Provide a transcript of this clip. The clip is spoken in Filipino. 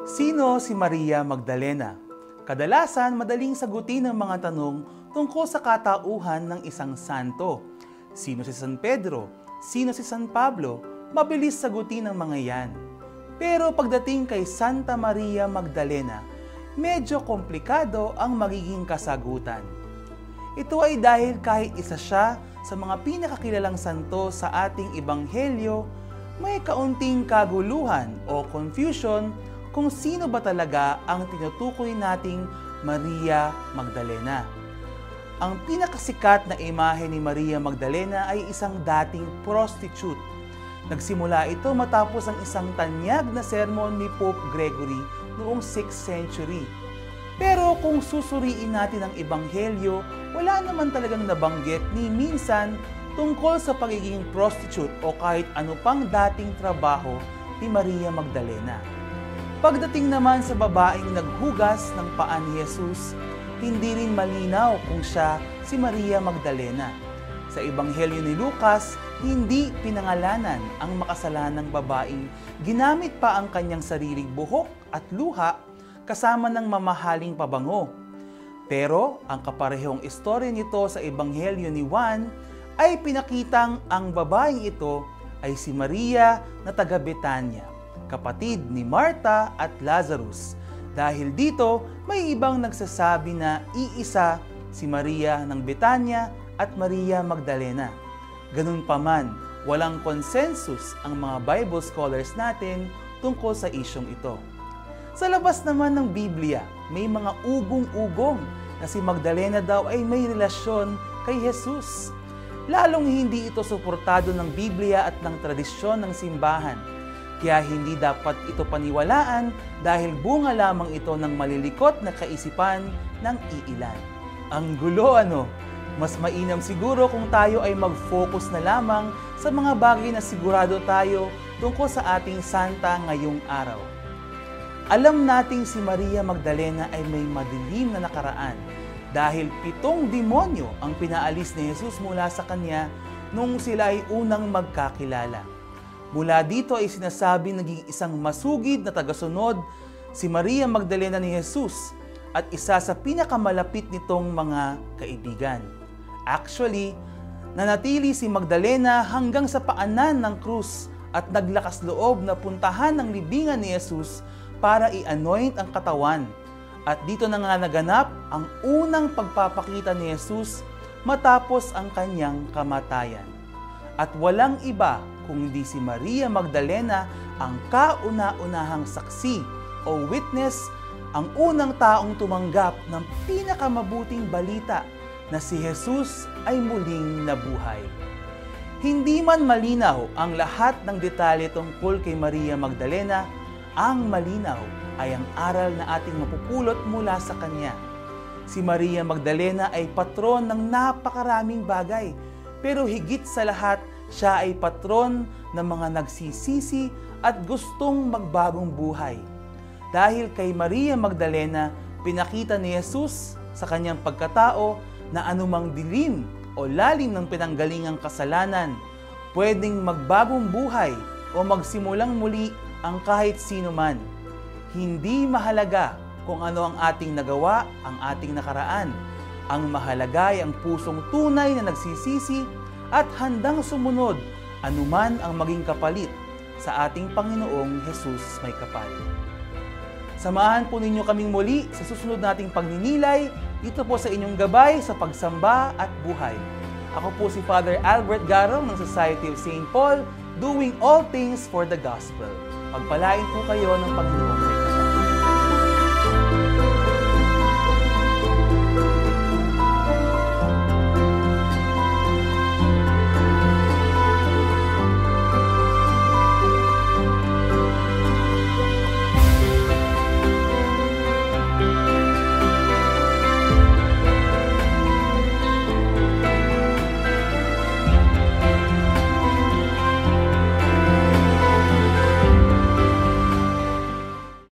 Sino si Maria Magdalena? Kadalasan, madaling sagutin ang mga tanong tungkol sa katauhan ng isang santo. Sino si San Pedro? Sino si San Pablo? Mabilis sagutin ang mga yan. Pero pagdating kay Santa Maria Magdalena, medyo komplikado ang magiging kasagutan. Ito ay dahil kahit isa siya sa mga pinakakilalang santo sa ating ebanghelyo, may kaunting kaguluhan o confusion kung sino ba talaga ang tinutukoy nating Maria Magdalena. Ang pinakasikat na imahe ni Maria Magdalena ay isang dating prostitute. Nagsimula ito matapos ang isang tanyag na sermon ni Pope Gregory noong 6th century. Pero kung susuriin natin ang ebanghelyo, wala naman talagang nabanggit ni minsan tungkol sa pagiging prostitute o kahit ano pang dating trabaho ni Maria Magdalena. Pagdating naman sa babaeng naghugas ng paa ni Jesus, hindi rin malinaw kung siya si Maria Magdalena. Sa ebanghelyo ni Lucas, hindi pinangalanan ang makasalanang babaeng ginamit pa ang kanyang sariling buhok at luha kasama ng mamahaling pabango. Pero ang kaparehong istorya nito sa ebanghelyo ni Juan ay pinakitang ang babaeng ito ay si Maria na taga Betania, kapatid ni Marta at Lazarus. Dahil dito, may ibang nagsasabi na iisa si Maria ng Betania at Maria Magdalena. Ganun pa man, walang consensus ang mga Bible scholars natin tungkol sa isyong ito. Sa labas naman ng Biblia, may mga ugong-ugong na si Magdalena daw ay may relasyon kay Jesus. Lalong hindi ito suportado ng Biblia at ng tradisyon ng simbahan. Kaya hindi dapat ito paniwalaan dahil bunga lamang ito ng malilikot na kaisipan ng iilan. Ang gulo ano? Mas mainam siguro kung tayo ay mag-focus na lamang sa mga bagay na sigurado tayo tungkol sa ating santa ngayong araw. Alam nating si Maria Magdalena ay may madilim na nakaraan dahil 7 demonyo ang pinaalis ni Jesus mula sa kanya nung sila ay unang magkakilala. Mula dito ay sinasabi naging isang masugid na tagasunod si Maria Magdalena ni Jesus at isa sa pinakamalapit nitong mga kaibigan. Actually, nanatili si Magdalena hanggang sa paanan ng krus at naglakas loob na puntahan ng libingan ni Jesus para i-anoint ang katawan. At dito na nga naganap ang unang pagpapakita ni Jesus matapos ang kanyang kamatayan. At walang iba kundi si Maria Magdalena ang kauna-unahang saksi o witness, ang unang taong tumanggap ng pinakamabuting balita na si Jesus ay muling nabuhay. Hindi man malinaw ang lahat ng detalye tungkol kay Maria Magdalena, ang malinaw ay ang aral na ating mapupulot mula sa kanya. Si Maria Magdalena ay patron ng napakaraming bagay, pero higit sa lahat, siya ay patron ng mga nagsisisi at gustong magbagong buhay. Dahil kay Maria Magdalena, pinakita ni Jesus sa kanyang pagkatao na anumang dilim o lalim ng pinanggalingang kasalanan, pwedeng magbagong buhay o magsimulang muli ang kahit sino man. Hindi mahalaga kung ano ang ating nagawa, ang ating nakaraan. Ang mahalaga ay ang pusong tunay na nagsisisi at handang sumunod anuman ang maging kapalit sa ating Panginoong Jesus may kapal. Samahan po ninyo kaming muli sa susunod nating pagninilay dito po sa inyong gabay sa pagsamba at buhay. Ako po si Father Albert Garong ng Society of St. Paul, doing all things for the gospel. Pagpalain po kayo ng Panginoong